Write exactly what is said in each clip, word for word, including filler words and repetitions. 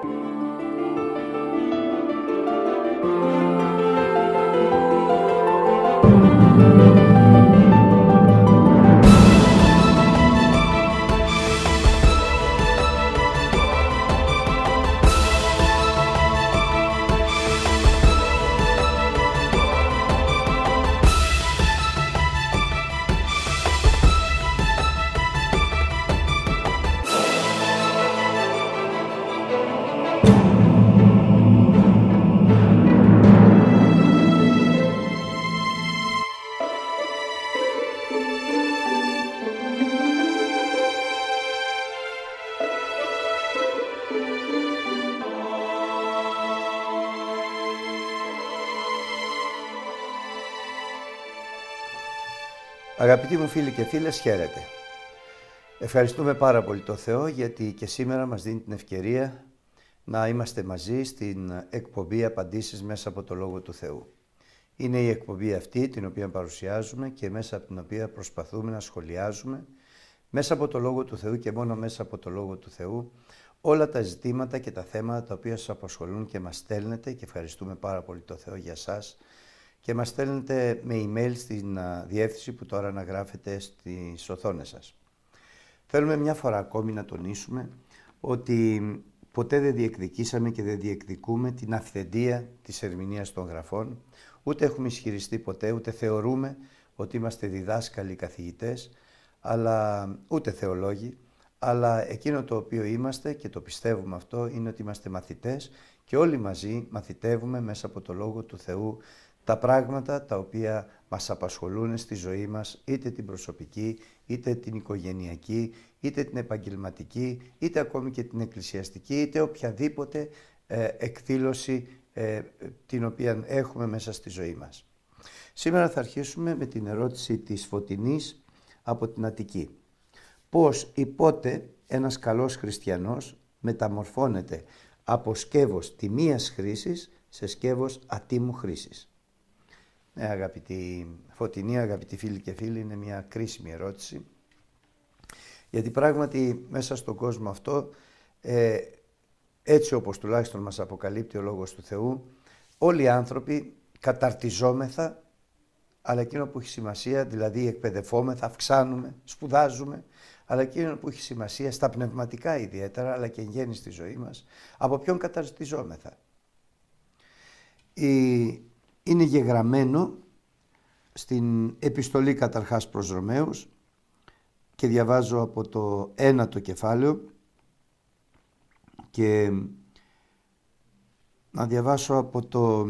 Αγαπητοί μου φίλοι και φίλες, χαίρετε. Ευχαριστούμε πάρα πολύ το Θεό γιατί και σήμερα μας δίνει την ευκαιρία να είμαστε μαζί στην εκπομπή Απαντήσεις μέσα από το Λόγο του Θεού. Είναι η εκπομπή αυτή την οποία παρουσιάζουμε και μέσα από την οποία προσπαθούμε να σχολιάζουμε μέσα από το Λόγο του Θεού και μόνο μέσα από το Λόγο του Θεού όλα τα ζητήματα και τα θέματα τα οποία σας απασχολούν και μας στέλνετε, και ευχαριστούμε πάρα πολύ το Θεό για σας, και μας στέλνετε με email στην διεύθυνση που τώρα αναγράφετε στις οθόνες σας. Θέλουμε μια φορά ακόμη να τονίσουμε ότι ποτέ δεν διεκδικήσαμε και δεν διεκδικούμε την αυθεντία της ερμηνείας των γραφών, ούτε έχουμε ισχυριστεί ποτέ, ούτε θεωρούμε ότι είμαστε διδάσκαλοι καθηγητές, αλλά ούτε θεολόγοι, αλλά εκείνο το οποίο είμαστε και το πιστεύουμε αυτό είναι ότι είμαστε μαθητές και όλοι μαζί μαθητεύουμε μέσα από το Λόγο του Θεού τα πράγματα τα οποία μας απασχολούν στη ζωή μας, είτε την προσωπική, είτε την οικογενειακή, είτε την επαγγελματική, είτε ακόμη και την εκκλησιαστική, είτε οποιαδήποτε ε, εκδήλωση ε, την οποία έχουμε μέσα στη ζωή μας. Σήμερα θα αρχίσουμε με την ερώτηση της Φωτεινής από την Αττική. Πώς ή πότε ένας καλός χριστιανός μεταμορφώνεται από σκεύος τιμίας χρήσης σε σκεύος ατίμου χρήσης? Ναι, αγαπητή Φωτεινή, αγαπητοί φίλοι και φίλοι, είναι μια κρίσιμη ερώτηση. Γιατί πράγματι μέσα στον κόσμο αυτό, ε, έτσι όπως τουλάχιστον μας αποκαλύπτει ο Λόγος του Θεού, όλοι οι άνθρωποι καταρτιζόμεθα, αλλά εκείνο που έχει σημασία, δηλαδή εκπαιδευόμεθα, αυξάνουμε, σπουδάζουμε, αλλά εκείνο που έχει σημασία στα πνευματικά ιδιαίτερα, αλλά και εν γέννη στη ζωή μας, από ποιον καταρτιζόμεθα. Η... Είναι γεγραμμένο στην επιστολή καταρχάς προς Ρωμαίους και διαβάζω από το ένατο κεφάλαιο και να διαβάσω από το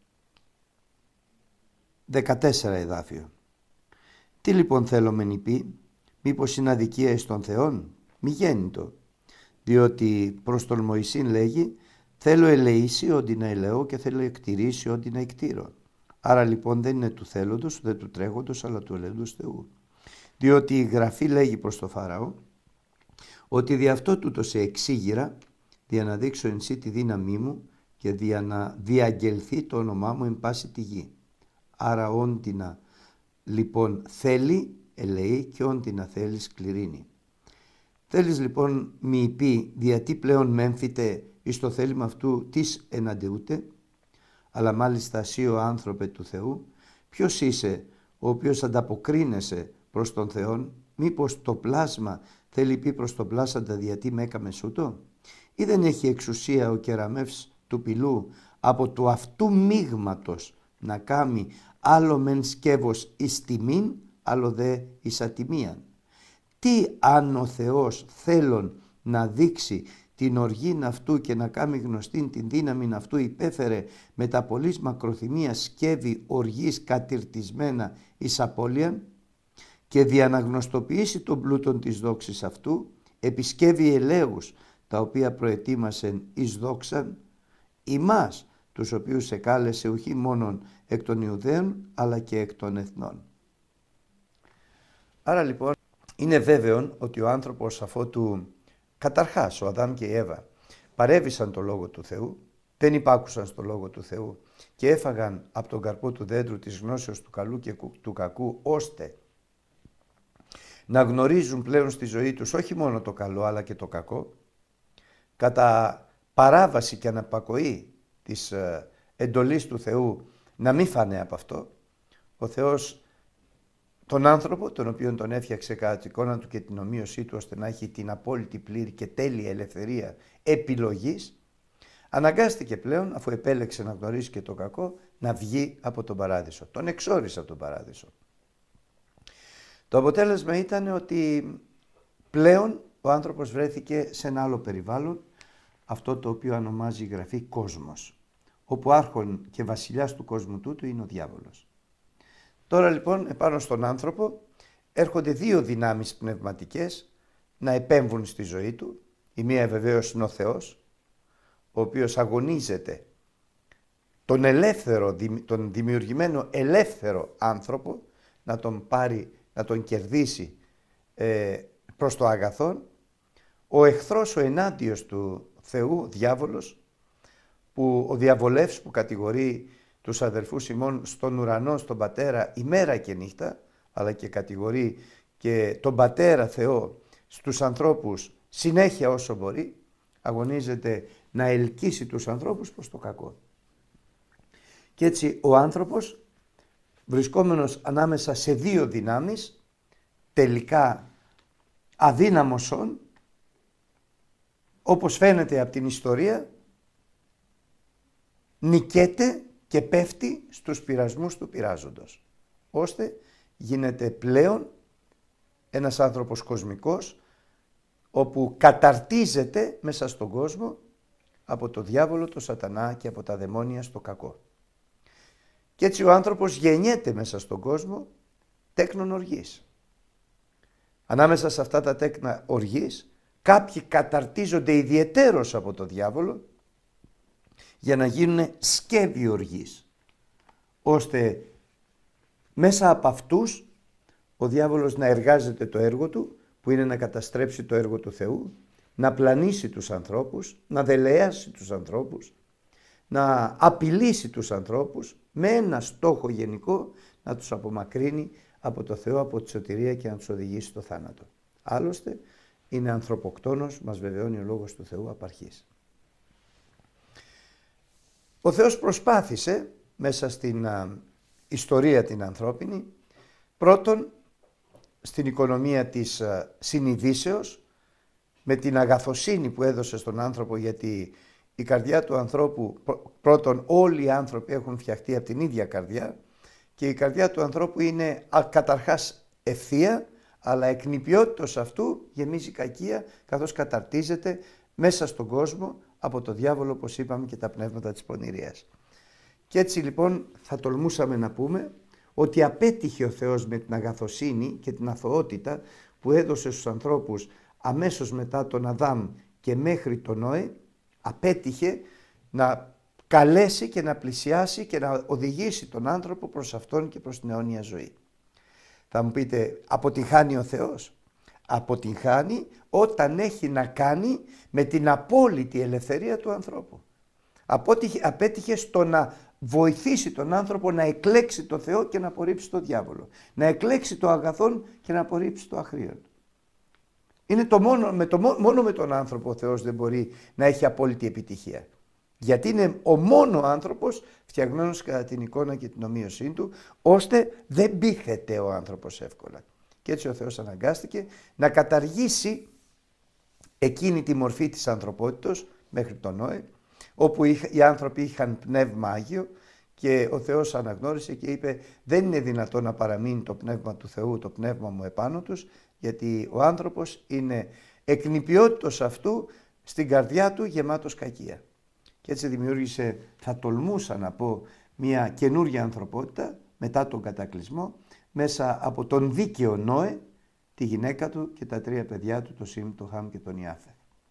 δεκατέσσερα εδάφιο. Τι λοιπόν θέλω μεν υπεί, μήπως είναι αδικία εις των Θεών? Μη γέννητο, διότι προς τον Μωυσήν λέγει, θέλω ελεήσει όντι να ελεώ και θέλω εκτηρήσει όντι να εκτήρω. Άρα λοιπόν δεν είναι του θέλοντος, ούτε του τρέχοντος, αλλά του ελέοντος Θεού. Διότι η Γραφή λέγει προς το Φαραώ, ότι δι' αυτό τούτο σε εξήγηρα, δια να δείξω εν σύ τη δύναμή μου και δια να διαγγελθεί το όνομά μου εν πάση τη γη. Άρα όντι να λοιπόν θέλει, ελεεί, και όντι να θέλει σκληρύνει. Θέλεις λοιπόν μη πει, διατί πλέον μέμφυτε εις το θέλημα αυτού της εναντιούται, αλλά μάλιστα εσύ ο άνθρωπε του Θεού, ποιος είσαι ο οποίος ανταποκρίνεσαι προς τον Θεόν? Μήπως το πλάσμα θέλει πει προς το πλάσαντα διατί με έκαμες ούτω? Ή δεν έχει εξουσία ο κεραμεύς του πυλού από του αυτού μείγματος να κάμει άλλο μεν σκεύος εις τιμήν, άλλο δε εις ατιμίαν? Τι αν ο Θεός θέλων να δείξει την οργήν αυτού και να κάνει γνωστήν την δύναμη αυτού υπέφερε με τα πολλής μακροθυμία σκεύη οργής κατηρτισμένα εις απώλειαν, και διαναγνωστοποιήσει τον πλούτον της δόξης αυτού, επισκεύει ελέους τα οποία προετοίμασεν εις δόξαν, ημάς τους οποίους εκάλεσε όχι μόνον εκ των Ιουδαίων αλλά και εκ των εθνών. Άρα λοιπόν είναι βέβαιο ότι ο άνθρωπος αφότου καταρχάς ο Αδάμ και η Εύα παρέβησαν το Λόγο του Θεού, δεν υπάκουσαν στο Λόγο του Θεού και έφαγαν από τον καρπό του δέντρου της γνώσεως του καλού και του κακού, ώστε να γνωρίζουν πλέον στη ζωή τους όχι μόνο το καλό αλλά και το κακό, κατά παράβαση και αναπακοή της ε, εντολής του Θεού να μην φάνε από αυτό, ο Θεός τον άνθρωπο, τον οποίο τον έφτιαξε κατά την εικόνα του και την ομοίωσή του, ώστε να έχει την απόλυτη πλήρη και τέλεια ελευθερία επιλογής, αναγκάστηκε πλέον, αφού επέλεξε να γνωρίσει και το κακό, να βγει από τον παράδεισο. Τον εξόρισε από τον παράδεισο. Το αποτέλεσμα ήταν ότι πλέον ο άνθρωπος βρέθηκε σε ένα άλλο περιβάλλον, αυτό το οποίο ονομάζει η Γραφή κόσμος, όπου άρχον και βασιλιάς του κόσμου τούτου είναι ο διάβολος. Τώρα λοιπόν επάνω στον άνθρωπο έρχονται δύο δυνάμεις πνευματικές να επέμβουν στη ζωή του. Η μία βεβαίως είναι ο Θεός, ο οποίος αγωνίζεται τον ελεύθερο, τον δημιουργημένο ελεύθερο άνθρωπο να τον πάρει, να τον κερδίσει ε, προς το αγαθόν. Ο εχθρός, ο ενάντιος του Θεού, διάβολος, που ο διαβολεύς που κατηγορεί τους αδελφούς ημών στον ουρανό, στον Πατέρα ημέρα και νύχτα, αλλά και κατηγορεί και τον Πατέρα Θεό στους ανθρώπους συνέχεια όσο μπορεί, αγωνίζεται να ελκύσει τους ανθρώπους προς το κακό. Και έτσι ο άνθρωπος, βρισκόμενος ανάμεσα σε δύο δυνάμεις, τελικά αδύναμος όν, όπως φαίνεται από την ιστορία, νικέται και πέφτει στους πειρασμούς του πειράζοντος, ώστε γίνεται πλέον ένας άνθρωπος κοσμικός, όπου καταρτίζεται μέσα στον κόσμο από το διάβολο, το σατανά και από τα δαιμόνια στο κακό. Και έτσι ο άνθρωπος γεννιέται μέσα στον κόσμο τέκνον οργής. Ανάμεσα σε αυτά τα τέκνα οργής, κάποιοι καταρτίζονται ιδιαιτέρως από το διάβολο για να γίνουν σκεύη οργής, ώστε μέσα από αυτούς ο διάβολος να εργάζεται το έργο του, που είναι να καταστρέψει το έργο του Θεού, να πλανήσει τους ανθρώπους, να δελεάσει τους ανθρώπους, να απειλήσει τους ανθρώπους με ένα στόχο γενικό, να τους απομακρύνει από το Θεό, από τη σωτηρία και να τους οδηγήσει στο θάνατο. Άλλωστε είναι ανθρωποκτόνος, μας βεβαιώνει ο Λόγος του Θεού απ' αρχής. Ο Θεός προσπάθησε μέσα στην α, ιστορία την ανθρώπινη, πρώτον στην οικονομία της α, συνειδήσεως, με την αγαθοσύνη που έδωσε στον άνθρωπο, γιατί η καρδιά του ανθρώπου, πρώτον όλοι οι άνθρωποι έχουν φτιαχτεί από την ίδια καρδιά και η καρδιά του ανθρώπου είναι α, καταρχάς ευθεία, αλλά εκ νηπιότητος αυτού γεμίζει κακία, καθώς καταρτίζεται μέσα στον κόσμο από το διάβολο, όπως είπαμε, και τα πνεύματα της πονηρίας. Και έτσι λοιπόν θα τολμούσαμε να πούμε ότι απέτυχε ο Θεός με την αγαθοσύνη και την αθωότητα που έδωσε στους ανθρώπους αμέσως μετά τον Αδάμ και μέχρι τον Νόε, απέτυχε να καλέσει και να πλησιάσει και να οδηγήσει τον άνθρωπο προς αυτόν και προς την αιώνια ζωή. Θα μου πείτε, αποτυγχάνει ο Θεός? Αποτυγχάνει όταν έχει να κάνει με την απόλυτη ελευθερία του ανθρώπου. Απέτυχε στο να βοηθήσει τον άνθρωπο να εκλέξει το Θεό και να απορρίψει το διάβολο. Να εκλέξει το αγαθόν και να απορρίψει το αγρίον. Είναι το μόνο, με το, μόνο με τον άνθρωπο ο Θεός δεν μπορεί να έχει απόλυτη επιτυχία. Γιατί είναι ο μόνο άνθρωπος φτιαγμένος κατά την εικόνα και την ομοίωσή του, ώστε δεν πείθεται ο άνθρωπος εύκολα. Και έτσι ο Θεός αναγκάστηκε να καταργήσει εκείνη τη μορφή της ανθρωπότητος μέχρι τον Νόε, όπου οι άνθρωποι είχαν πνεύμα Άγιο και ο Θεός αναγνώρισε και είπε δεν είναι δυνατόν να παραμείνει το πνεύμα του Θεού, το πνεύμα μου επάνω τους, γιατί ο άνθρωπος είναι εκ νηπιότητος αυτού στην καρδιά του γεμάτος κακία. Και έτσι δημιούργησε, θα τολμούσα να πω, μια καινούργια ανθρωπότητα μετά τον κατακλυσμό, μέσα από τον δίκαιο Νόε, τη γυναίκα του και τα τρία παιδιά του, το Σιμ, το Χαμ και τον Ιάφεθ.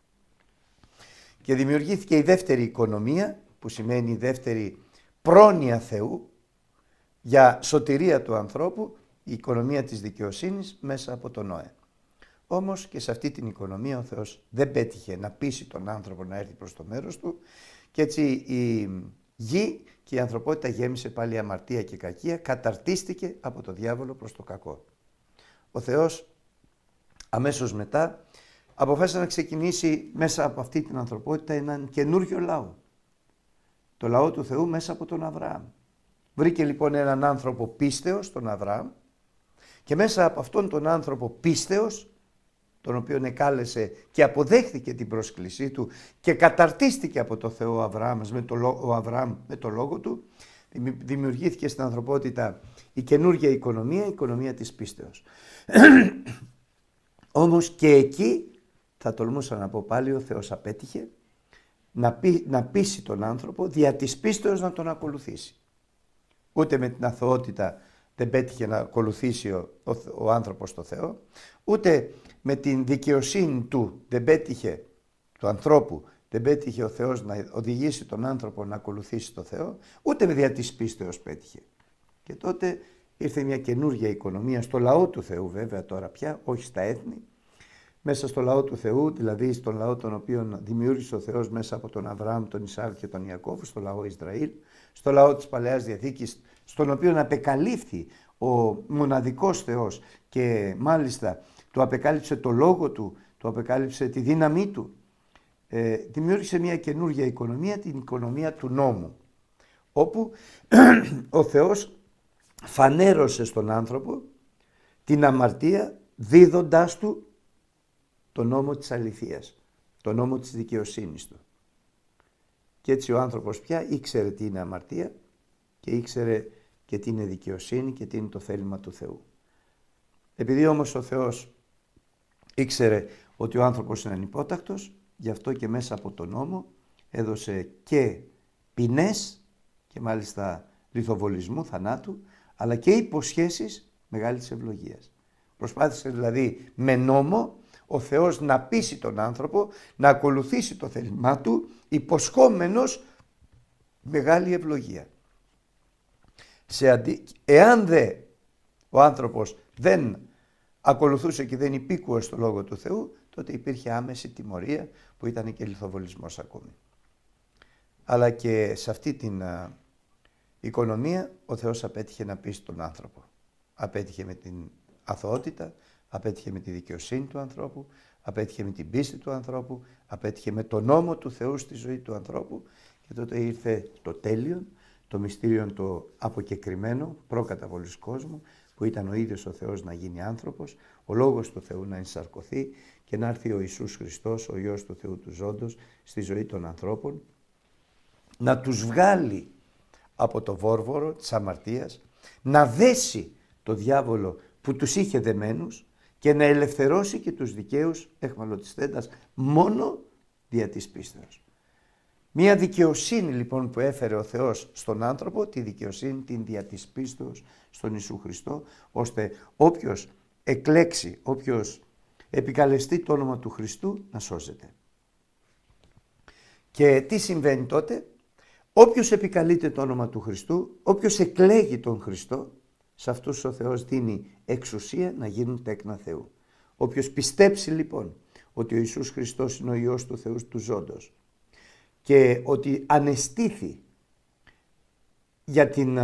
Και δημιουργήθηκε η δεύτερη οικονομία, που σημαίνει η δεύτερη πρόνοια Θεού για σωτηρία του ανθρώπου, η οικονομία της δικαιοσύνης μέσα από τον Νόε. Όμως και σε αυτή την οικονομία ο Θεός δεν πέτυχε να πείσει τον άνθρωπο να έρθει προς το μέρος του και έτσι η γη και η ανθρωπότητα γέμισε πάλι αμαρτία και κακία, καταρτίστηκε από το διάβολο προς το κακό. Ο Θεός αμέσως μετά αποφάσισε να ξεκινήσει μέσα από αυτή την ανθρωπότητα έναν καινούριο λαό. Το λαό του Θεού μέσα από τον Αβραάμ. Βρήκε λοιπόν έναν άνθρωπο πίστεως, τον Αβραάμ, και μέσα από αυτόν τον άνθρωπο πίστεως, τον οποίον εκάλεσε και αποδέχθηκε την πρόσκλησή του και καταρτίστηκε από το Θεό Αβραάμ με το, ο Αβραάμ με το λόγο του, δημιουργήθηκε στην ανθρωπότητα η καινούργια οικονομία, η οικονομία της πίστεως. Όμως και εκεί, θα τολμούσα να πω πάλι, ο Θεός απέτυχε να, πει, να πείσει τον άνθρωπο δια της πίστεως να τον ακολουθήσει. Ούτε με την αθωότητα δεν πέτυχε να ακολουθήσει ο, ο, ο άνθρωπος το Θεό, ούτε με την δικαιοσύνη του δεν πέτυχε, του ανθρώπου, δεν πέτυχε ο Θεός να οδηγήσει τον άνθρωπο να ακολουθήσει το Θεό, ούτε με δια της πίστεως πέτυχε. Και τότε ήρθε μια καινούργια οικονομία στο λαό του Θεού, βέβαια τώρα πια, όχι στα έθνη, μέσα στο λαό του Θεού, δηλαδή στον λαό τον οποίο δημιούργησε ο Θεός μέσα από τον Αβραάμ, τον Ισαάκ και τον Ιακώβ, στο λαό Ισραήλ, στο λαό της Παλαιάς Διαθήκης, στον οποίο απεκαλύφθη ο μοναδικός Θεός και μάλιστα του απεκάλυψε το λόγο του, του απεκάλυψε τη δύναμή του. Ε, δημιούργησε μια καινούργια οικονομία, την οικονομία του νόμου, όπου ο Θεός φανέρωσε στον άνθρωπο την αμαρτία δίδοντάς του το νόμο της αληθείας, το νόμο της δικαιοσύνης του. Και έτσι ο άνθρωπος πια ήξερε τι είναι αμαρτία και ήξερε και τι είναι δικαιοσύνη και τι είναι το θέλημα του Θεού. Επειδή όμως ο Θεός ήξερε ότι ο άνθρωπος είναι ανυπότακτος, γι' αυτό και μέσα από τον νόμο έδωσε και ποινές και μάλιστα λιθοβολισμού, θανάτου, αλλά και υποσχέσεις μεγάλης ευλογίας. Προσπάθησε δηλαδή με νόμο ο Θεός να πείσει τον άνθρωπο να ακολουθήσει το θέλημά του, υποσχόμενος μεγάλη ευλογία. Σε αντι... Εάν δε ο άνθρωπος δεν ακολουθούσε και δεν υπήκουε στο Λόγο του Θεού, τότε υπήρχε άμεση τιμωρία που ήταν και λιθοβολισμός ακόμη. Αλλά και σε αυτή την α, οικονομία ο Θεός απέτυχε να πείσει τον άνθρωπο. Απέτυχε με την αθωότητα, απέτυχε με τη δικαιοσύνη του ανθρώπου, απέτυχε με την πίστη του ανθρώπου, απέτυχε με τον νόμο του Θεού στη ζωή του ανθρώπου και τότε ήρθε το τέλειον, το μυστήριο το αποκεκριμένο προκαταβολής κόσμου, που ήταν ο ίδιος ο Θεός να γίνει άνθρωπος, ο Λόγος του Θεού να ενσαρκωθεί και να έρθει ο Ιησούς Χριστός, ο Υιός του Θεού του ζώντος, στη ζωή των ανθρώπων, να τους βγάλει από το βόρβορο της αμαρτίας, να δέσει το διάβολο που τους είχε δεμένους και να ελευθερώσει και τους δικαίους εχμαλωτιστέντας μόνο δια της πίστεως. Μία δικαιοσύνη λοιπόν που έφερε ο Θεός στον άνθρωπο, τη δικαιοσύνη την δια της πίστεως στον Ιησού Χριστό, ώστε όποιος εκλέξει, όποιος επικαλεστεί το όνομα του Χριστού να σώζεται. Και τι συμβαίνει τότε? Όποιος επικαλείται το όνομα του Χριστού, όποιος εκλέγει τον Χριστό, σε αυτούς ο Θεός δίνει εξουσία να γίνουν τέκνα Θεού. Όποιος πιστέψει λοιπόν ότι ο Ιησούς Χριστός είναι ο Υιός του Θεού του ζώντος και ότι ανεστήθη για την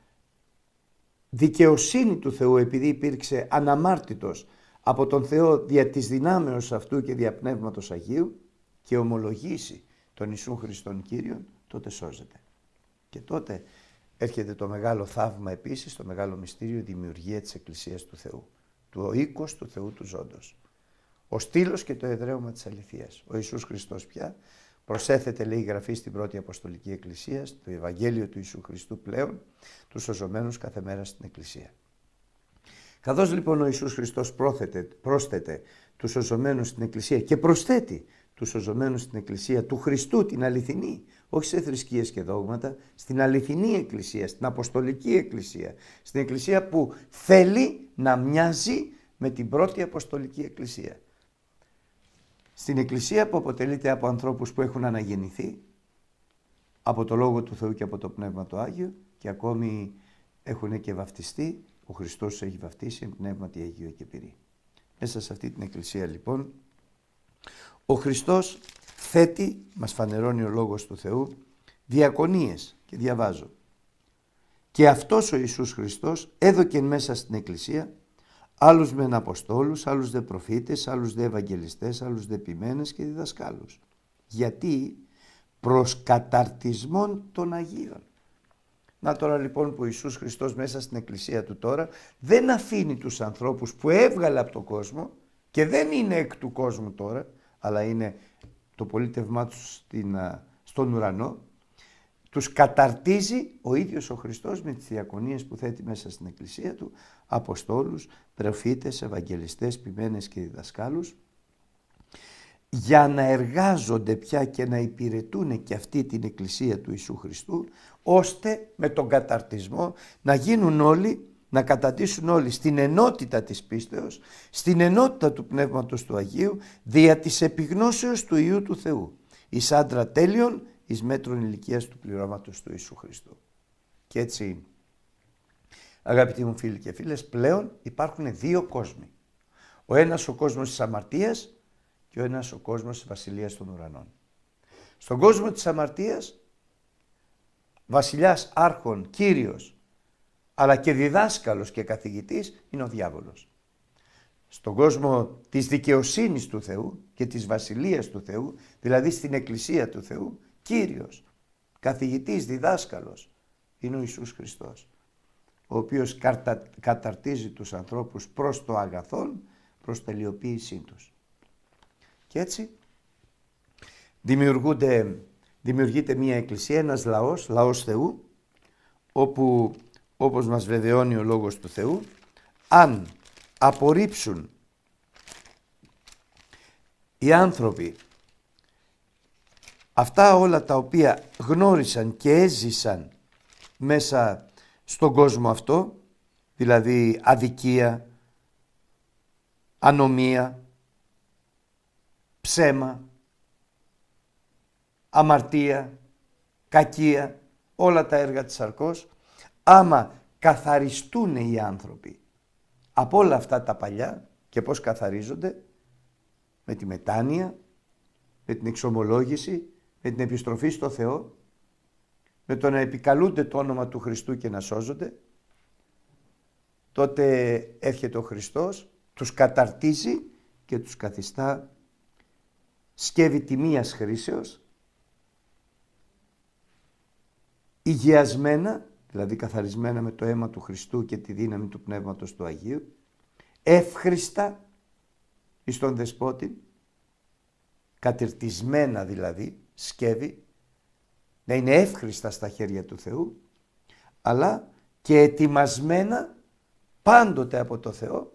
δικαιοσύνη του Θεού επειδή υπήρξε αναμάρτητος από τον Θεό δια της δυνάμεως αυτού και δια Πνεύματος Αγίου και ομολογήσει τον Ιησού Χριστόν Κύριον, τότε σώζεται. Και τότε έρχεται το μεγάλο θαύμα επίσης, το μεγάλο μυστήριο, η δημιουργία της Εκκλησίας του Θεού, του οίκος του Θεού του ζώντος. Ο στήλος και το εδραίωμα της αληθείας. Ο Ιησούς Χριστός πια προσέθεται, λέει η Γραφή, στην πρώτη Αποστολική Εκκλησία, στο Ευαγγέλιο του Ιησού Χριστού πλέον, τους σωζομένους κάθε μέρα στην Εκκλησία. Καθώς λοιπόν ο Ιησούς Χριστός πρόθετε, πρόσθεται τους σωζομένους στην Εκκλησία και προσθέτει τους σωζομένους στην Εκκλησία του Χριστού, την αληθινή, όχι σε θρησκείες και δόγματα, στην αληθινή Εκκλησία, στην Αποστολική Εκκλησία, στην Εκκλησία που θέλει να μοιάζει με την πρώτη Αποστολική Εκκλησία. Στην Εκκλησία που αποτελείται από ανθρώπους που έχουν αναγεννηθεί από το Λόγο του Θεού και από το Πνεύμα το Άγιο και ακόμη έχουν και βαφτιστεί, ο Χριστός τους έχει βαφτίσει εν πνεύματι Αγίου και πυρί. Μέσα σε αυτή την Εκκλησία λοιπόν ο Χριστός θέτει, μας φανερώνει ο Λόγος του Θεού, διακονίες και διαβάζω. Και αυτός ο Ιησούς Χριστός έδωκε μέσα στην Εκκλησία Άλλους μεν αποστόλους, άλλους δε προφήτες, άλλους δε ευαγγελιστές, άλλους δε ποιμένες και διδασκάλους. Γιατί? Προς καταρτισμόν των Αγίων. Να τώρα λοιπόν που ο Ιησούς Χριστός μέσα στην εκκλησία του τώρα δεν αφήνει τους ανθρώπους που έβγαλε από τον κόσμο και δεν είναι εκ του κόσμου τώρα, αλλά είναι το πολίτευμά τους στην, στον ουρανό, τους καταρτίζει ο ίδιος ο Χριστός με τις διακονίες που θέτει μέσα στην εκκλησία του, αποστόλους, προφήτες, ευαγγελιστές, ποιμένες και διδασκάλους, για να εργάζονται πια και να υπηρετούν και αυτή την εκκλησία του Ιησού Χριστού, ώστε με τον καταρτισμό να γίνουν όλοι, να κατατήσουν όλοι στην ενότητα της πίστεως, στην ενότητα του Πνεύματος του Αγίου, δια της επιγνώσεως του Υιού του Θεού, εις άντρα τέλειον, εις μέτρων ηλικίας του πληρώματος του Ιησού Χριστού. Και έτσι, αγαπητοί μου φίλοι και φίλες, πλέον υπάρχουν δύο κόσμοι. Ο ένας ο κόσμος της αμαρτίας και ο ένας ο κόσμος της βασιλείας των ουρανών. Στον κόσμο της αμαρτίας, βασιλιάς, άρχον, κύριος, αλλά και διδάσκαλος και καθηγητής είναι ο διάβολος. Στον κόσμο της δικαιοσύνης του Θεού και της βασιλείας του Θεού, δηλαδή στην εκκλησία του Θεού, κύριος, καθηγητής, διδάσκαλος είναι ο Ιησούς Χριστός, ο οποίος καρτα, καταρτίζει τους ανθρώπους προς το αγαθόν, προς τελειοποίησή τους. Και έτσι δημιουργούνται, δημιουργείται μια εκκλησία, ένας λαός, λαός Θεού, όπου όπως μας βεβαιώνει ο Λόγος του Θεού, αν απορρίψουν οι άνθρωποι αυτά όλα τα οποία γνώρισαν και έζησαν μέσα στον κόσμο αυτό, δηλαδή αδικία, ανομία, ψέμα, αμαρτία, κακία, όλα τα έργα της σαρκός, άμα καθαριστούν οι άνθρωποι από όλα αυτά τα παλιά, και πώς καθαρίζονται? Με τη μετάνοια, με την εξομολόγηση, με την επιστροφή στο Θεό, με το να επικαλούνται το όνομα του Χριστού και να σώζονται, τότε έρχεται ο Χριστός, τους καταρτίζει και τους καθιστά σκεύη τιμίας χρήσεως, υγιασμένα, δηλαδή καθαρισμένα με το αίμα του Χριστού και τη δύναμη του Πνεύματος του Αγίου, εύχριστα εις τον Δεσπότη, κατερτισμένα δηλαδή, σκεύη, να είναι εύχριστα στα χέρια του Θεού, αλλά και ετοιμασμένα πάντοτε από το Θεό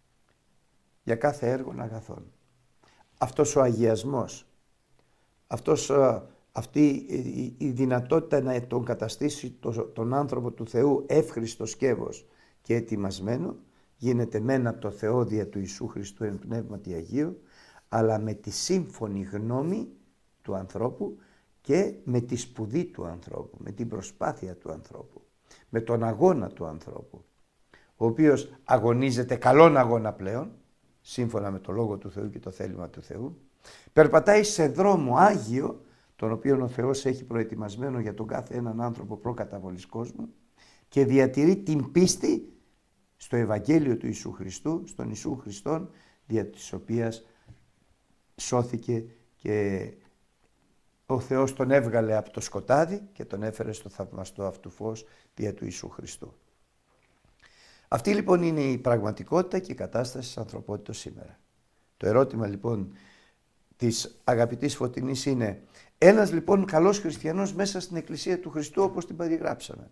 για κάθε έργο αγαθών. Αυτός ο αγιασμός, αυτός, αυτή η δυνατότητα να τον καταστήσει τον άνθρωπο του Θεού εύχριστο σκεύος και ετοιμασμένο, γίνεται μεν από το Θεό δια του Ιησού Χριστού εν πνεύματι Αγίου, αλλά με τη σύμφωνη γνώμη του ανθρώπου και με τη σπουδή του ανθρώπου, με την προσπάθεια του ανθρώπου, με τον αγώνα του ανθρώπου, ο οποίος αγωνίζεται καλόν αγώνα πλέον, σύμφωνα με το Λόγο του Θεού και το θέλημα του Θεού, περπατάει σε δρόμο άγιο, τον οποίο ο Θεός έχει προετοιμασμένο για τον κάθε έναν άνθρωπο προκαταβολής κόσμου, και διατηρεί την πίστη στο Ευαγγέλιο του Ιησού Χριστού, στον Ιησού Χριστόν, δια της οποίας σώθηκε και ο Θεός τον έβγαλε από το σκοτάδι και τον έφερε στο θαυμαστό αυτού φως δια του Ιησού Χριστού. Αυτή λοιπόν είναι η πραγματικότητα και η κατάσταση της ανθρωπότητας σήμερα. Το ερώτημα λοιπόν της αγαπητής Φωτεινής είναι, ένας λοιπόν καλός χριστιανός μέσα στην Εκκλησία του Χριστού όπως την περιγράψαμε,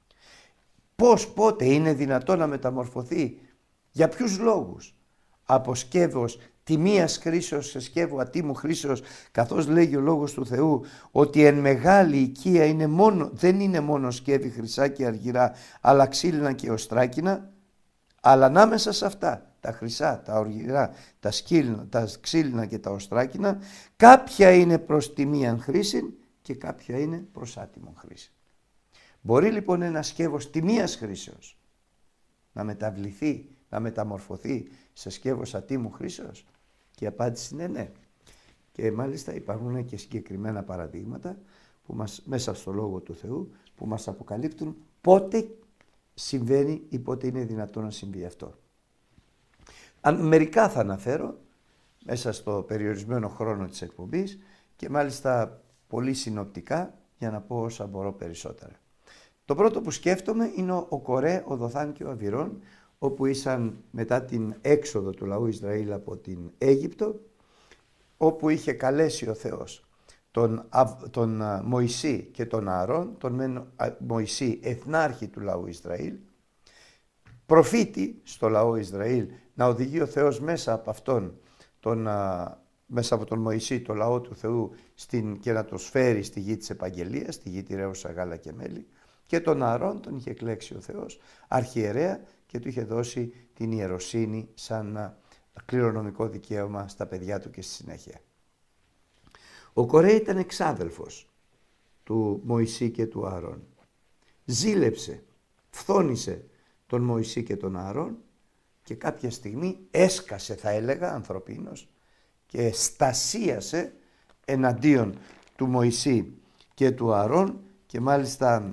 πώς, πότε είναι δυνατόν να μεταμορφωθεί, για ποιους λόγους, από σκεύος τιμίας χρήσεως σε σκεύο ατίμου χρήσεως, καθώς λέγει ο Λόγος του Θεού ότι εν μεγάλη οικία είναι μόνο, δεν είναι μόνο σκεύη χρυσά και αργυρά, αλλά ξύλινα και οστράκινα, αλλά ανάμεσα σε αυτά τα χρυσά, τα αργυρά, τα, σκύλινα, τα ξύλινα και τα οστράκινα, κάποια είναι προς τιμίαν χρήση και κάποια είναι προς άτιμον χρήση. Μπορεί λοιπόν ένα σκεύος τιμίας χρήσεως να μεταβληθεί, να μεταμορφωθεί σε σκεύος ατίμου χρήσεως? Και η απάντηση είναι ναι. Και μάλιστα υπάρχουν και συγκεκριμένα παραδείγματα που μας, μέσα στο Λόγο του Θεού, που μας αποκαλύπτουν πότε συμβαίνει ή πότε είναι δυνατόν να συμβεί αυτό. Αν, μερικά θα αναφέρω μέσα στο περιορισμένο χρόνο της εκπομπής και μάλιστα πολύ συνοπτικά για να πω όσα μπορώ περισσότερα. Το πρώτο που σκέφτομαι είναι ο Κορέ, ο Δοθάν και ο Αβυρών, όπου ήσαν μετά την έξοδο του λαού Ισραήλ από την Αίγυπτο, όπου είχε καλέσει ο Θεός τον, τον Μωυσή και τον Ααρών, τον Μωυσή εθνάρχη του λαού Ισραήλ, προφήτη στο λαό Ισραήλ, να οδηγεί ο Θεός μέσα από αυτόν, τον, μέσα από τον Μωυσή, το λαό του Θεού, στην, και να το σφέρει στη γη της επαγγελίας, στη γη τυρέουσα γάλα και μέλι, και τον Ααρών τον είχε εκλέξει ο Θεός αρχιερέα και του είχε δώσει την ιεροσύνη σαν κληρονομικό δικαίωμα στα παιδιά του και στη συνέχεια. Ο Κορέ ήταν εξάδελφος του Μωυσή και του Ααρών. Ζήλεψε, φθόνησε τον Μωυσή και τον Ααρών και κάποια στιγμή έσκασε, θα έλεγα ανθρωπίνος, και στασίασε εναντίον του Μωυσή και του Ααρών και μάλιστα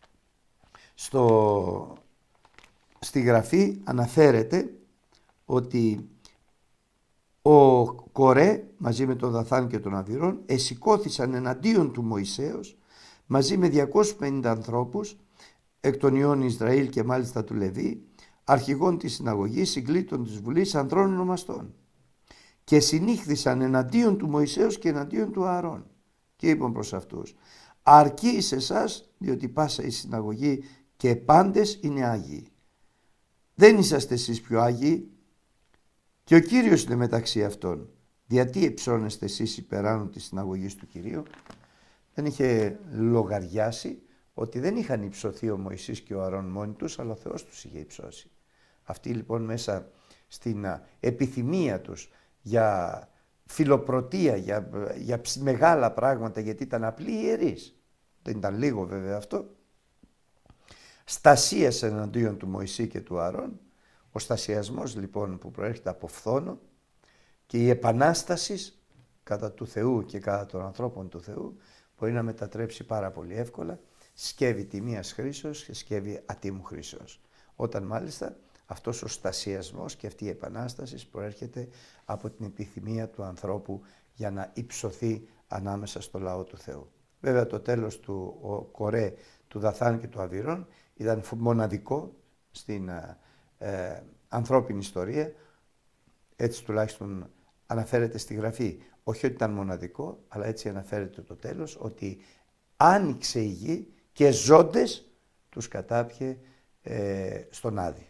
στο, στη γραφή αναφέρεται ότι ο Κορέ μαζί με τον Δαθάν και τον Αβυρών εσηκώθησαν εναντίον του Μωυσέως μαζί με διακόσιους πενήντα ανθρώπους εκ των ιών Ισραήλ και μάλιστα του Λεβί, αρχηγών της συναγωγής, συγκλήτων της Βουλής, ανδρών ονομαστών, και συνήχθησαν εναντίον του Μωυσέως και εναντίον του Ααρών και είπαν προς αυτούς: αρκεί εις εσάς, διότι πάσα η συναγωγή και πάντες είναι Άγιοι. Δεν είσαστε εσείς πιο Άγιοι, και ο Κύριος είναι μεταξύ αυτών. Γιατί υψώνεστε εσείς υπεράνω της συναγωγής του Κυρίου? Δεν είχε λογαριάσει ότι δεν είχαν υψωθεί ο Μωυσής και ο Ααρών μόνοι τους, αλλά ο Θεός τους είχε υψώσει. Αυτοί λοιπόν μέσα στην επιθυμία τους για φιλοπρωτεία, για, για μεγάλα πράγματα, γιατί ήταν απλοί ιερείς, δεν ήταν λίγο βέβαια αυτό, στασίασαν εναντίον του Μωυσή και του Ααρών. Ο στασιασμός λοιπόν που προέρχεται από φθόνο και η επανάσταση κατά του Θεού και κατά των ανθρώπων του Θεού μπορεί να μετατρέψει πάρα πολύ εύκολα σκεύη τιμίας χρήσεως και σκεύη ατίμου χρήσεως. Όταν μάλιστα αυτός ο στασιασμός και αυτή η επανάσταση προέρχεται από την επιθυμία του ανθρώπου για να υψωθεί ανάμεσα στο λαό του Θεού. Βέβαια το τέλος του ο Κορέ, του Δαθάν και του Αβυρών ήταν μοναδικό στην ε, ανθρώπινη ιστορία, έτσι τουλάχιστον αναφέρεται στη γραφή. Όχι ότι ήταν μοναδικό, αλλά έτσι αναφέρεται το τέλος, ότι άνοιξε η γη και ζώντες τους κατάπιε ε, στον Άδη.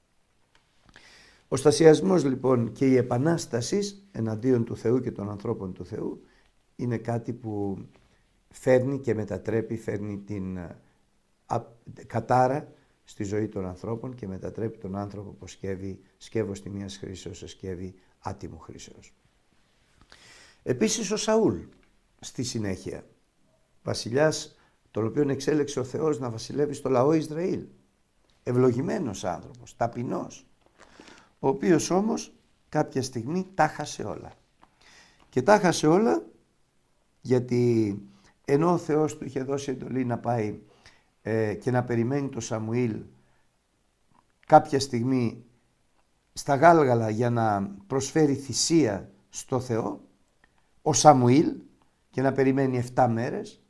Ο στασιασμός λοιπόν και η επανάσταση εναντίον του Θεού και των ανθρώπων του Θεού είναι κάτι που φέρνει και μετατρέπει, φέρνει την α, κατάρα στη ζωή των ανθρώπων και μετατρέπει τον άνθρωπο από σκεύη, σκεύος τιμίας χρήσεως σε σκεύη άτιμου χρήσεως. Επίσης ο Σαούλ στη συνέχεια, βασιλιάς τον οποίον εξέλεξε ο Θεός να βασιλεύει στο λαό Ισραήλ, ευλογημένος άνθρωπος, ταπεινός, ο οποίος όμως κάποια στιγμή τα χάσε όλα. Και τα χάσε όλα γιατί ενώ ο Θεός του είχε δώσει εντολή να πάει ε, και να περιμένει το Σαμουήλ κάποια στιγμή στα Γάλγαλα για να προσφέρει θυσία στο Θεό, ο Σαμουήλ, και να περιμένει εφτά μέρες,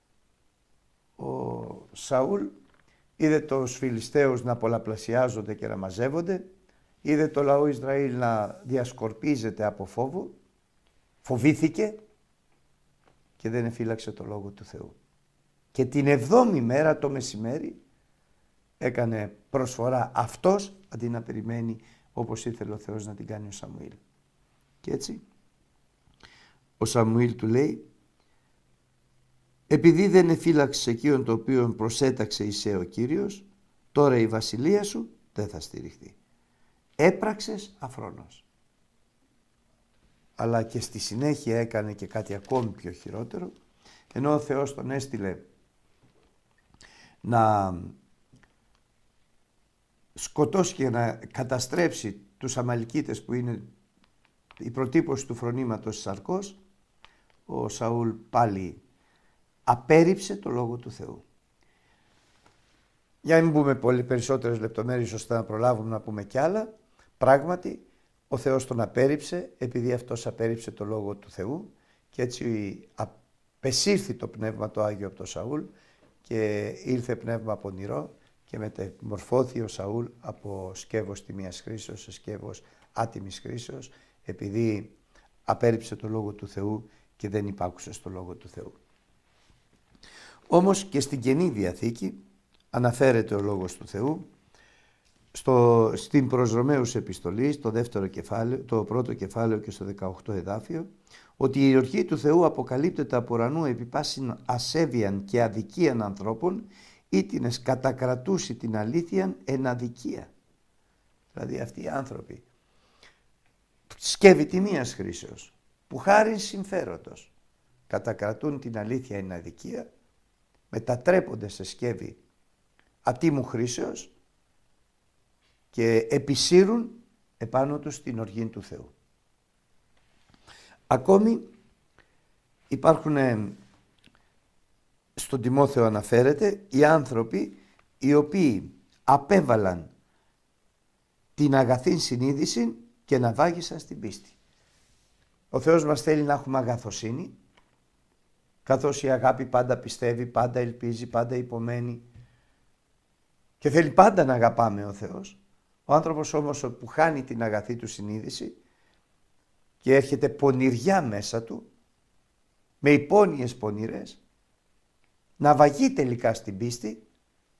ο Σαούλ είδε τους Φιλιστέους να πολλαπλασιάζονται και να μαζεύονται, είδε το λαό Ισραήλ να διασκορπίζεται από φόβο, φοβήθηκε και δεν εφύλαξε το λόγο του Θεού. Και την εβδόμη μέρα το μεσημέρι έκανε προσφορά αυτός αντί να περιμένει όπως ήθελε ο Θεός να την κάνει ο Σαμουήλ. Και έτσι ο Σαμουήλ του λέει: επειδή δεν εφύλαξες εκείνον το οποίο προσέταξε εισέ ο Κύριος, τώρα η βασιλεία σου δεν θα στηριχθεί. Έπραξες αφρόνος. Αλλά και στη συνέχεια έκανε και κάτι ακόμη πιο χειρότερο, ενώ ο Θεός τον έστειλε να σκοτώσει και να καταστρέψει τους Αμαλικίτες που είναι η προτύπωση του φρονήματος της Σαρκός, ο Σαούλ πάλι απέρριψε το λόγο του Θεού. Για να μην πούμε πολύ περισσότερες λεπτομέρειες ώστε να προλάβουμε να πούμε κι άλλα, πράγματι ο Θεός τον απέρριψε, επειδή αυτός απέρριψε το Λόγο του Θεού, και έτσι απεσύρθη το Πνεύμα το Άγιο από τον Σαούλ και ήρθε πνεύμα πονηρό και μεταμορφώθη ο Σαούλ από σκεύος τιμίας χρήσεως σε σκεύος άτιμης χρήσεως, επειδή απέρριψε το Λόγο του Θεού και δεν υπάκουσε στο Λόγο του Θεού. Όμως και στην Καινή Διαθήκη αναφέρεται ο Λόγος του Θεού στο, στην προς Ρωμαίους επιστολή, στο δεύτερο κεφάλαιο, το πρώτο κεφάλαιο και στο δεκαοκτώ εδάφιο, ότι η ορχή του Θεού αποκαλύπτεται από ουρανού επί πάσιν ασέβειαν και αδικίαν ανθρώπων, ήτινες κατακρατούσει την αλήθειαν εν αδικία. Δηλαδή αυτοί οι άνθρωποι σκεύη τιμίας χρήσεως, που χάριν συμφέροντος κατακρατούν την αλήθεια εν αδικία, μετατρέπονται σε σκεύη ατίμου χρήσεως και επισύρουν επάνω τους την οργή του Θεού. Ακόμη υπάρχουν, στον Τιμόθεο αναφέρεται, οι άνθρωποι οι οποίοι απέβαλαν την αγαθή συνείδηση και να βάγισαν στην πίστη. Ο Θεός μας θέλει να έχουμε αγαθοσύνη, καθώς η αγάπη πάντα πιστεύει, πάντα ελπίζει, πάντα υπομένει και θέλει πάντα να αγαπάμε ο Θεός. Ο άνθρωπος όμως που χάνει την αγαθή του συνείδηση και έρχεται πονηριά μέσα του, με υπόνοιες πονηρές, να βαγεί τελικά στην πίστη.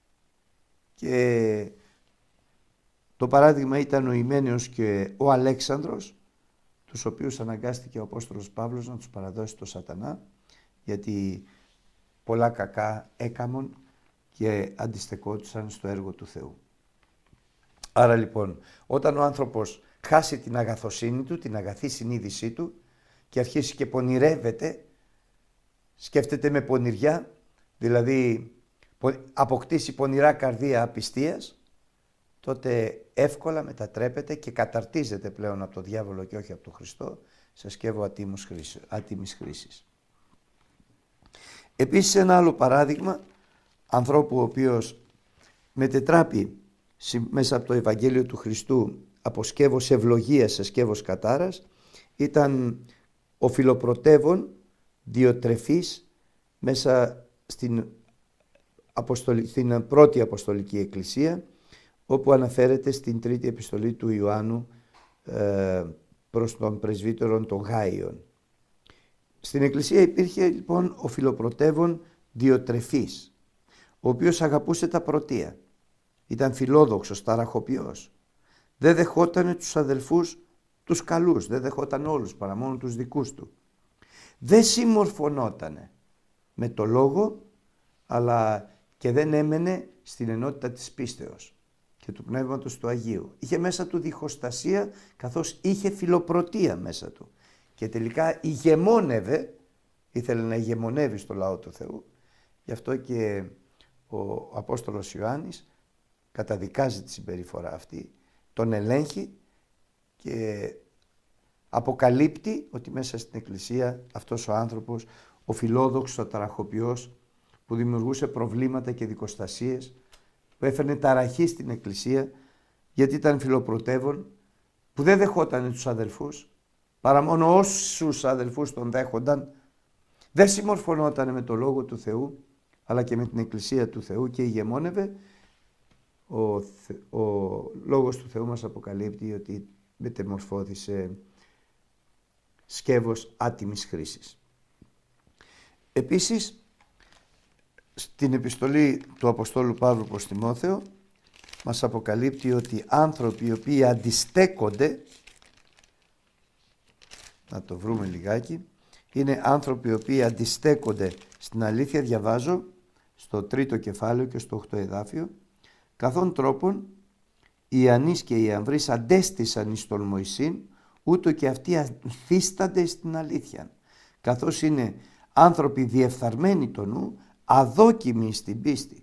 Και το παράδειγμα ήταν ο Ημένεος και ο Αλέξανδρος, τους οποίους αναγκάστηκε ο Απόστολος Παύλος να τους παραδώσει στο σατανά, γιατί πολλά κακά έκαμον και αντιστεκόντουσαν στο έργο του Θεού. Άρα λοιπόν, όταν ο άνθρωπος χάσει την αγαθοσύνη του, την αγαθή συνείδησή του και αρχίσει και πονηρεύεται, σκέφτεται με πονηριά, δηλαδή αποκτήσει πονηρά καρδία απιστίας, τότε εύκολα μετατρέπεται και καταρτίζεται πλέον από τον διάβολο και όχι από τον Χριστό σε σκεύο άτιμης χρήσης. Επίσης ένα άλλο παράδειγμα ανθρώπου ο οποίος μετετράπη μέσα από το Ευαγγέλιο του Χριστού από σκεύος ευλογίας σε σκεύος κατάρας ήταν ο φιλοπρωτεύων Διοτρεφής μέσα στην, αποστολη, στην πρώτη Αποστολική Εκκλησία, όπου αναφέρεται στην τρίτη επιστολή του Ιωάννου ε, προς τον πρεσβύτερον των Γάιων. Στην Εκκλησία υπήρχε λοιπόν ο φιλοπρωτεύων Διοτρεφής, ο οποίος αγαπούσε τα πρωτεία. Ήταν φιλόδοξος, ταραχοποιός. Δεν δεχότανε τους αδελφούς τους καλούς, δεν δεχόταν όλους παρά μόνο τους δικούς του. Δεν συμμορφωνότανε με το λόγο, αλλά και δεν έμενε στην ενότητα της πίστεως και του Πνεύματος του Αγίου. Είχε μέσα του διχοστασία, καθώς είχε φιλοπρωτεία μέσα του. Και τελικά ηγεμόνευε, ήθελε να ηγεμονεύει στο λαό του Θεού. Γι' αυτό και ο Απόστολος Ιωάννης καταδικάζει τη συμπεριφορά αυτή, τον ελέγχει και αποκαλύπτει ότι μέσα στην Εκκλησία αυτός ο άνθρωπος, ο φιλόδοξος, ο ταραχοποιός, που δημιουργούσε προβλήματα και δικοστασίες, που έφερνε ταραχή στην Εκκλησία γιατί ήταν φιλοπρωτεύων, που δεν δεχόταν τους αδελφούς, παρά μόνο όσους αδελφούς τον δέχονταν, δεν συμμορφωνόταν με το Λόγο του Θεού, αλλά και με την Εκκλησία του Θεού και ηγεμόνευε. Ο, ο Λόγος του Θεού μας αποκαλύπτει ότι μετεμορφώθησε σκεύος άτιμης χρήσης. Επίσης, στην επιστολή του Αποστόλου Παύλου προς Τιμόθεο μας αποκαλύπτει ότι άνθρωποι οι οποίοι αντιστέκονται, να το βρούμε λιγάκι, είναι άνθρωποι οι οποίοι αντιστέκονται στην αλήθεια, διαβάζω στο τρίτο κεφάλαιο και στο οκτώ εδάφιο, καθόν τρόπον οι Ιαννείς και οι Αμβρείς αντέστησαν εις τον Μωυσήν, ούτω και αυτοί ανθίστανται στην αλήθεια, καθώς είναι άνθρωποι διεφθαρμένοι το νου, αδόκιμοι στην πίστη.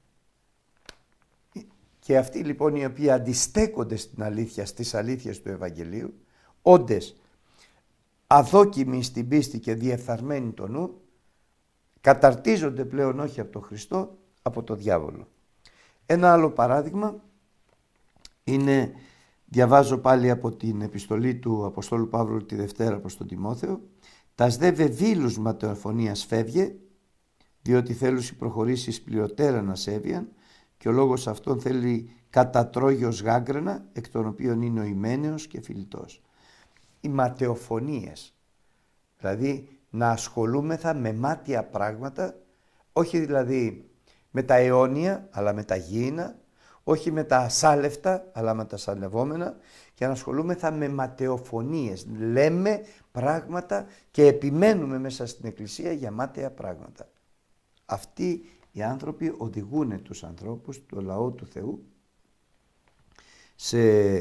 Και αυτοί λοιπόν οι οποίοι αντιστέκονται στην αλήθεια, στις αλήθειες του Ευαγγελίου, όντες αδόκιμοι στην πίστη και διεφθαρμένοι το νου, καταρτίζονται πλέον όχι από τον Χριστό, από τον διάβολο. Ένα άλλο παράδειγμα είναι Διαβάζω πάλι από την επιστολή του Αποστόλου Παύλου τη Δευτέρα προς τον Τιμόθεο. «Τας δε βεβήλους ματαιοφωνίας φεύγε, διότι θέλουσι προχωρήσεις πλειοτέρα να σέβιαν, και ο λόγος αυτόν θέλει κατατρόγιος γάγκρενα, εκ των οποίων είναι ο Ιμένεος και Φιλιτός». Οι ματαιοφωνίες, δηλαδή να ασχολούμεθα με μάτια πράγματα, όχι δηλαδή με τα αιώνια, αλλά με τα γήινα, όχι με τα ασάλευτα, αλλά με τα σαλευόμενα, και να ασχολούμεθα με ματαιοφωνίες. Λέμε πράγματα και επιμένουμε μέσα στην Εκκλησία για μάταια πράγματα. Αυτοί οι άνθρωποι οδηγούν τους ανθρώπους, το λαό του Θεού, σε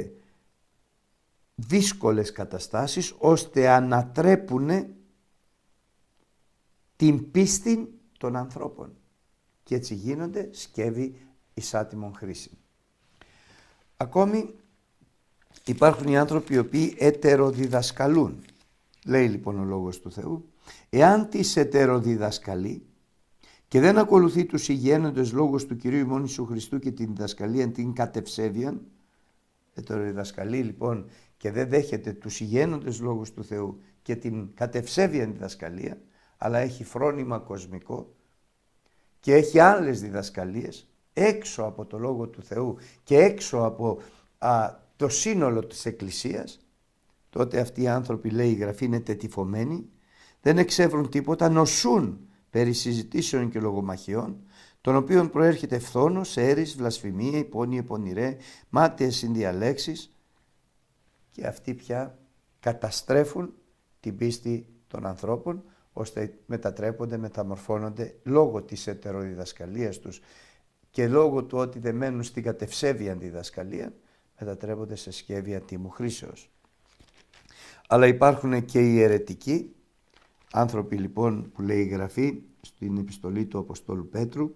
δύσκολες καταστάσεις, ώστε ανατρέπουν την πίστη των ανθρώπων. Και έτσι γίνονται σκεύη εις άτιμον χρήση. Ακόμη υπάρχουν οι άνθρωποι οι οποίοι ετεροδιδασκαλούν. Λέει λοιπόν ο Λόγος του Θεού, εάν τις ετεροδιδασκαλεί και δεν ακολουθεί τους υγιένοντες λόγους του Κυρίου ημών Ιησού Χριστού και την διδασκαλία την κατευσέβιαν, ετεροδιδασκαλεί λοιπόν και δεν δέχεται τους υγιένοντες λόγους του Θεού και την κατευσέβιαν διδασκαλία, αλλά έχει φρόνημα κοσμικό και έχει άλλες διδασκαλίες έξω από το Λόγο του Θεού και έξω από α, το σύνολο της Εκκλησίας, τότε αυτοί οι άνθρωποι, λέει η Γραφή, είναι τετυφωμένοι, δεν εξεύρουν τίποτα, νοσούν περί συζητήσεων και λογομαχιών, των οποίων προέρχεται φθόνος, έρης, βλασφημία, υπόνοιε, πονηρέ, μάταιες συνδιαλέξεις, και αυτοί πια καταστρέφουν την πίστη των ανθρώπων, ώστε μετατρέπονται, μεταμορφώνονται λόγω της ετεροδιδασκαλίας τους και λόγω του ότι δεν μένουν στην κατευσέβιαν διδασκαλία, μετατρέπονται σε σκεύη τίμου χρήσεως. Αλλά υπάρχουν και οι αιρετικοί άνθρωποι λοιπόν, που λέει η Γραφή στην επιστολή του Αποστόλου Πέτρου,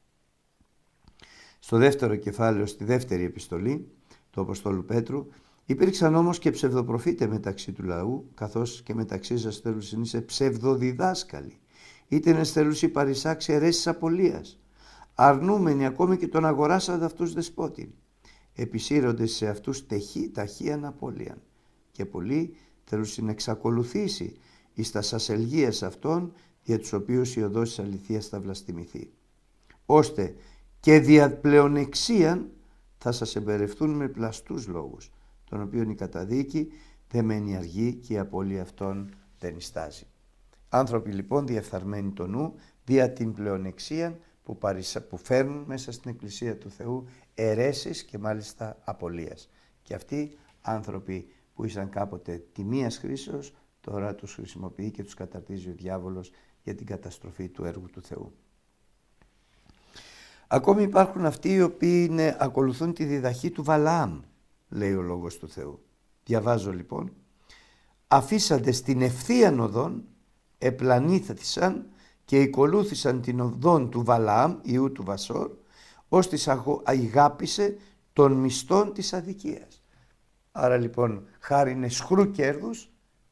στο δεύτερο κεφάλαιο, στη δεύτερη επιστολή του Αποστόλου Πέτρου, υπήρξαν όμως και ψευδοπροφήτε μεταξύ του λαού, καθώς και μεταξύ σας θέλουσιν είσαι ψευδοδιδάσκαλοι, είτε είναι στέλουσι παρισάξει αιρέσεις απολίας, αρνούμενοι ακόμη και τον αγοράσαντα αυτούς δεσπότην, επισύρονται σε αυτούς τεχύ, ταχύαν απώλειαν, και πολλοί θέλουσιν εξακολουθήσει εις τα σασελγίας αυτών, για τους οποίους η οδός της αληθείας θα βλαστημηθεί, ώστε και δια πλεονεξίαν θα σας εμπερευτούν με πλαστούς λόγους, των οποίων η καταδίκη δεν μένει αργή και η απώλεια αυτών δεν ιστάζει. Άνθρωποι λοιπόν διεφθαρμένοι το νου δια την πλεονεξία που, παρισ... που φέρνουν μέσα στην Εκκλησία του Θεού αιρέσεις και μάλιστα απολίας. Και αυτοί άνθρωποι που ήσαν κάποτε τιμίας χρήσεως, τώρα τους χρησιμοποιεί και τους καταρτίζει ο διάβολος για την καταστροφή του έργου του Θεού. Ακόμη υπάρχουν αυτοί οι οποίοι είναι, ακολουθούν τη διδαχή του Βαλαάμ, λέει ο Λόγος του Θεού. Διαβάζω λοιπόν, αφήσαντε στην ευθείαν οδόν, επλανήθησαν και ακολούθησαν την οδόν του Βαλαάμ, ιού του Βασόρ, ως της αγάπησε των μισθών της αδικίας. Άρα λοιπόν, χάριν εσχρού κέρδους,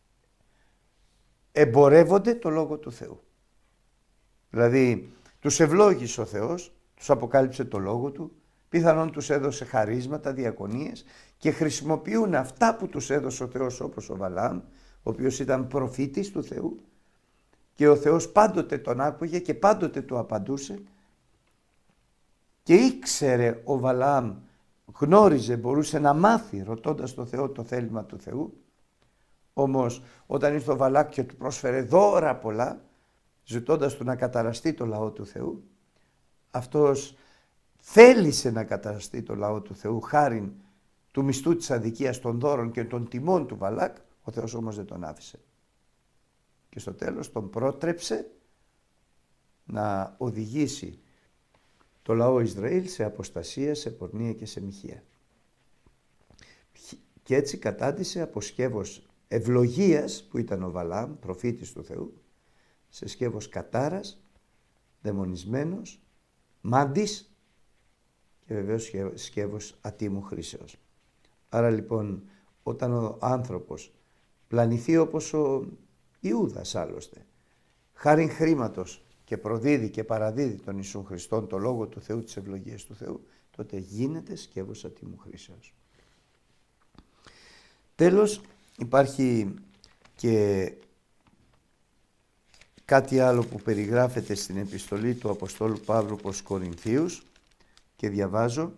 εμπορεύονται το Λόγο του Θεού. Δηλαδή, τους ευλόγησε ο Θεός, τους αποκάλυψε το Λόγο Του, πιθανόν τους έδωσε χαρίσματα, διακονίες, και χρησιμοποιούν αυτά που τους έδωσε ο Θεός, όπως ο Βαλαάμ, ο οποίος ήταν προφήτης του Θεού, και ο Θεός πάντοτε τον άκουγε και πάντοτε του απαντούσε, και ήξερε ο Βαλαάμ, γνώριζε, μπορούσε να μάθει ρωτώντας τον Θεό το θέλημα του Θεού. Όμως όταν ήρθε ο Βαλάκ και του πρόσφερε δώρα πολλά, ζητώντας του να καταραστεί το λαό του Θεού, αυτός θέλησε να καταραστεί το λαό του Θεού χάριν του μισθού της αδικίας των δώρων και των τιμών του Βαλάκ, ο Θεός όμως δεν τον άφησε. Και στο τέλος τον πρότρεψε να οδηγήσει το λαό Ισραήλ σε αποστασία, σε πορνεία και σε μοιχεία. Και έτσι κατάντησε από σκεύος ευλογίας που ήταν ο Βαλαάμ, προφήτης του Θεού, σε σκεύος κατάρας, δαιμονισμένος, μάντης και βεβαίως σκεύος ατίμου χρήσεως. Άρα λοιπόν όταν ο άνθρωπος πλανηθεί όπως ο Ιούδας άλλωστε, χάριν χρήματος, και προδίδει και παραδίδει τον Ιησού Χριστόν το Λόγο του Θεού, τις ευλογίες του Θεού, τότε γίνεται σκεύος ατίμου χρήσεως. Τέλος, υπάρχει και κάτι άλλο που περιγράφεται στην επιστολή του Αποστόλου Παύλου προς Κορινθίους και διαβάζω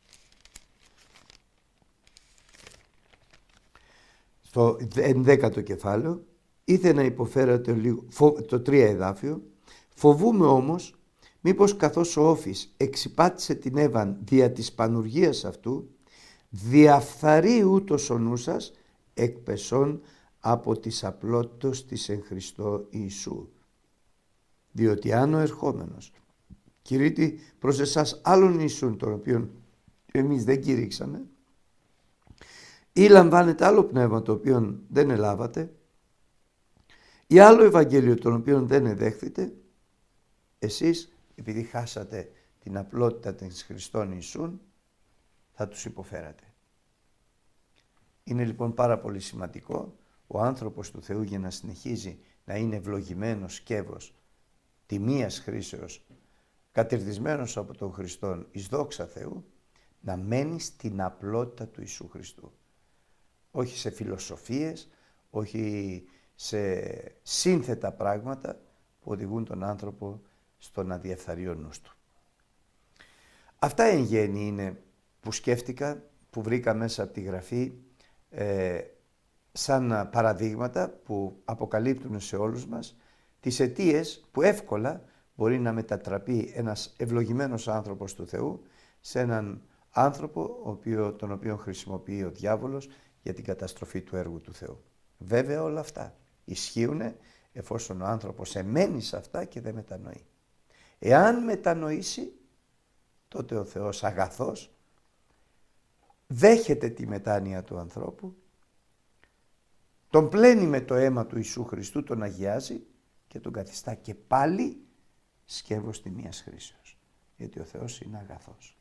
στο ενδέκατο κεφάλαιο. Ήθε να υποφέρατε λίγο, το τρία εδάφιο, φοβούμε όμως μήπως καθώς ο Όφης εξυπάτησε την Εύαν δια της πανουργίας αυτού, διαφθαρεί ούτως ο νου σας εκπεσών από της απλότητος της εν Χριστώ Ιησού. Διότι αν ο ερχόμενος κηρύττει προς εσάς άλλον Ιησούν, τον οποίον εμείς δεν κηρύξαμε, ή λαμβάνετε άλλο πνεύμα το οποίο δεν ελάβατε, ή άλλο Ευαγγέλιο τον οποίο δεν εδέχθητε, εσείς επειδή χάσατε την απλότητα της Χριστών Ιησούν, θα τους υποφέρατε. Είναι λοιπόν πάρα πολύ σημαντικό ο άνθρωπος του Θεού, για να συνεχίζει να είναι ευλογημένος σκεύος τιμίας χρήσεως, κατηρδισμένος από τον Χριστόν εις δόξα Θεού, να μένει στην απλότητα του Ιησού Χριστού. Όχι σε φιλοσοφίες, όχι σε σύνθετα πράγματα που οδηγούν τον άνθρωπο στο να διαφθαρεί ο νους του. Αυτά εν γέννη είναι που σκέφτηκα, που βρήκα μέσα από τη Γραφή ε, σαν παραδείγματα που αποκαλύπτουν σε όλους μας τις αιτίες που εύκολα μπορεί να μετατραπεί ένας ευλογημένος άνθρωπος του Θεού σε έναν άνθρωπο ο οποίο, τον οποίο χρησιμοποιεί ο διάβολος για την καταστροφή του έργου του Θεού. Βέβαια όλα αυτά ισχύουν εφόσον ο άνθρωπος εμένει σε αυτά και δεν μετανοεί. Εάν μετανοήσει, τότε ο Θεός αγαθός δέχεται τη μετάνοια του ανθρώπου, τον πλένει με το αίμα του Ιησού Χριστού, τον αγιάζει και τον καθιστά και πάλι σκεύος τιμίας χρήσεως. Γιατί ο Θεός είναι αγαθός.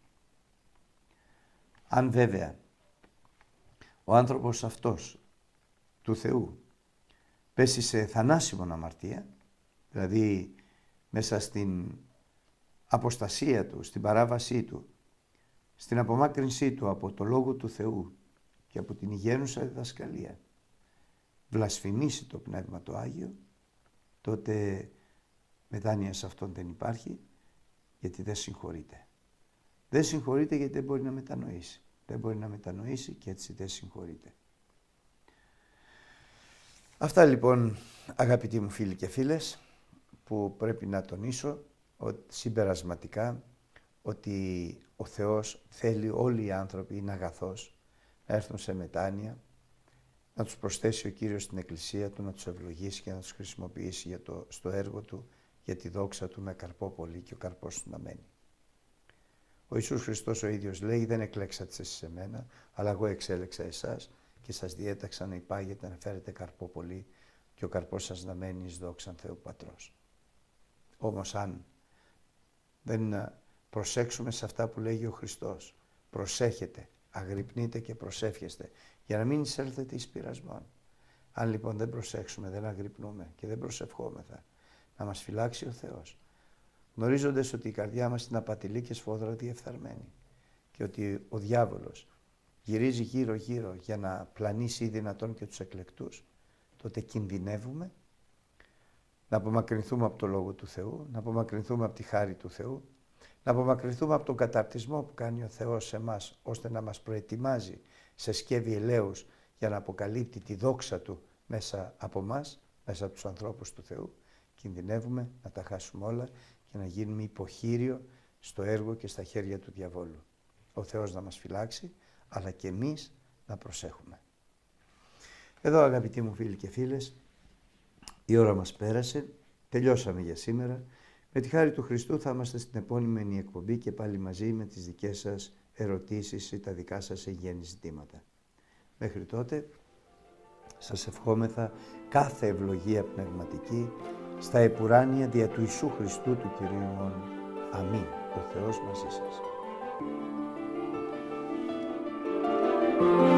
Αν βέβαια ο άνθρωπος αυτός του Θεού πέσει σε θανάσιμον αμαρτία, δηλαδή μέσα στην αποστασία του, στην παράβασή του, στην απομάκρυνσή του από το Λόγο του Θεού και από την υγιαίνουσα διδασκαλία, βλασφημίσει το Πνεύμα το Άγιο, τότε μετάνοια σε αυτόν δεν υπάρχει, γιατί δεν συγχωρείται. Δεν συγχωρείται γιατί δεν μπορεί να μετανοήσει. Δεν μπορεί να μετανοήσει και έτσι δεν συγχωρείται. Αυτά λοιπόν, αγαπητοί μου φίλοι και φίλες, που πρέπει να τονίσω ότι συμπερασματικά ότι ο Θεός θέλει όλοι οι άνθρωποι, είναι αγαθός, να έρθουν σε μετάνοια, να τους προσθέσει ο Κύριος στην Εκκλησία Του, να τους ευλογήσει και να τους χρησιμοποιήσει για το, στο έργο Του, για τη δόξα Του με καρπό πολύ και ο καρπός Του να μένει. Ο Ιησούς Χριστός ο ίδιος λέει, δεν εκλέξατε εσείς σε μένα, αλλά εγώ εξέλεξα εσάς και σας διέταξα να υπάγετε να φέρετε καρπό πολύ και ο καρπός σας να μένει εις δόξαν Θεού Πατρός. Όμως αν δεν προσέξουμε σε αυτά που λέγει ο Χριστός, προσέχετε, αγρυπνείτε και προσεύχεστε για να μην εισέλθετε εις πειρασμόν. Αν λοιπόν δεν προσέξουμε, δεν αγρυπνούμε και δεν προσευχόμεθα, να μας φυλάξει ο Θεός, γνωρίζοντας ότι η καρδιά μας είναι απατηλή και σφόδρα διεφθαρμένη και ότι ο διάβολος γυρίζει γύρω-γύρω για να πλανήσει ή δυνατόν και τους εκλεκτούς, τότε κινδυνεύουμε να απομακρυνθούμε από το Λόγο του Θεού, να απομακρυνθούμε από τη χάρη του Θεού, να απομακρυνθούμε από τον καταρτισμό που κάνει ο Θεός σε εμάς, ώστε να μας προετοιμάζει σε σκεύη ελέους για να αποκαλύπτει τη δόξα Του μέσα από μας, μέσα από τους ανθρώπους του Θεού. Κινδυνεύουμε να τα χάσουμε όλα και να γίνουμε υποχείριο στο έργο και στα χέρια του διαβόλου. Ο Θεός να μας φυλάξει, αλλά και εμείς να προσέχουμε. Εδώ, αγαπητοί μου φίλοι και φίλες, η ώρα μας πέρασε, τελειώσαμε για σήμερα. Με τη χάρη του Χριστού θα είμαστε στην επόμενη εκπομπή και πάλι μαζί με τις δικές σας ερωτήσεις ή τα δικά σας εγγέννη ζητήματα. Μέχρι τότε, σας ευχόμεθα κάθε ευλογία πνευματική στα επουράνια δια του Ιησού Χριστού του Κυρίου ημών. Αμήν. Ο Θεός μαζί σας.